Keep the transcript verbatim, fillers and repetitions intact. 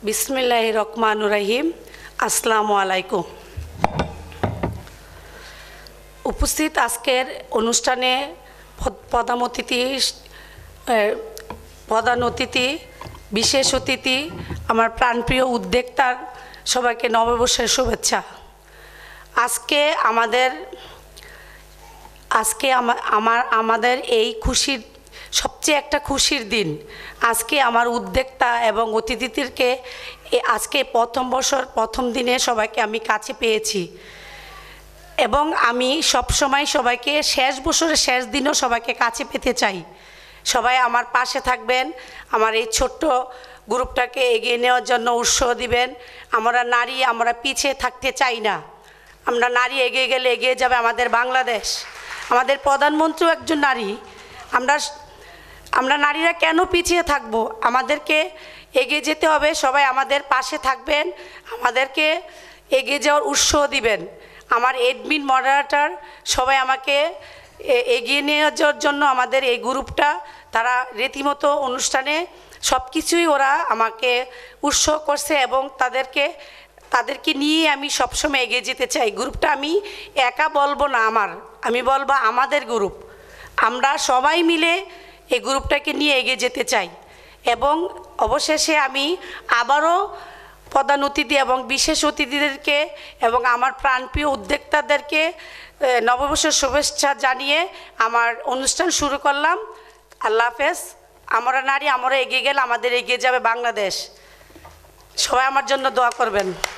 বিসমিল্লাহির রহমানির রহিম। আসসালামু আলাইকুম। উপস্থিত আজকের অনুষ্ঠানে প্রধান অতিথি প্রধান অতিথি বিশেষ অতিথি আমার প্রাণপ্রিয় উদ্যোক্তার সবাইকে নববর্ষের শুভেচ্ছা। আজকে আমাদের আজকে আমার আমাদের এই খুশির সবচেয়ে একটা খুশির দিন। আজকে আমার উদ্যোক্তা এবং অতিথিদেরকে আজকে প্রথম বছর প্রথম দিনে সবাইকে আমি কাছে পেয়েছি এবং আমি সব সময় সবাইকে শেষ বছরের শেষ দিনও সবাইকে কাছে পেতে চাই। সবাই আমার পাশে থাকবেন, আমার এই ছোট্ট গ্রুপটাকে এগিয়ে নেওয়ার জন্য উৎসাহ দিবেন। আমরা নারী, আমরা পিছিয়ে থাকতে চাই না। আমরা নারী এগিয়ে গেলে এগিয়ে যাবে আমাদের বাংলাদেশ। আমাদের প্রধানমন্ত্রীও একজন নারী। আমরা আমরা নারীরা কেন পিছিয়ে থাকবো? আমাদেরকে এগিয়ে যেতে হবে। সবাই আমাদের পাশে থাকবেন, আমাদেরকে এগিয়ে যাওয়ার উৎসাহ দিবেন। আমার এডমিন মডারেটর সবাই আমাকে এগিয়ে নিয়ে যাওয়ার জন্য আমাদের এই গ্রুপটা তারা রীতিমতো অনুষ্ঠানে সব কিছুই ওরা আমাকে উৎসাহ করছে এবং তাদেরকে তাদেরকে নিয়ে আমি সবসময় এগিয়ে যেতে চাই। গ্রুপটা আমি একা বলবো না, আমার আমি বলবো আমাদের গ্রুপ। আমরা সবাই মিলে এই গ্রুপটাকে নিয়ে এগিয়ে যেতে চাই। এবং অবশেষে আমি আবারও প্রধান অতিথি এবং বিশেষ অতিথিদেরকে এবং আমার প্রাণপ্রিয় উদ্যোক্তাদেরকে নববর্ষের শুভেচ্ছা জানিয়ে আমার অনুষ্ঠান শুরু করলাম। আল্লাহ হাফেজ। আমরা নারী, আমরা এগিয়ে গেলে আমাদের এগিয়ে যাবে বাংলাদেশ। সবাই আমার জন্য দোয়া করবেন।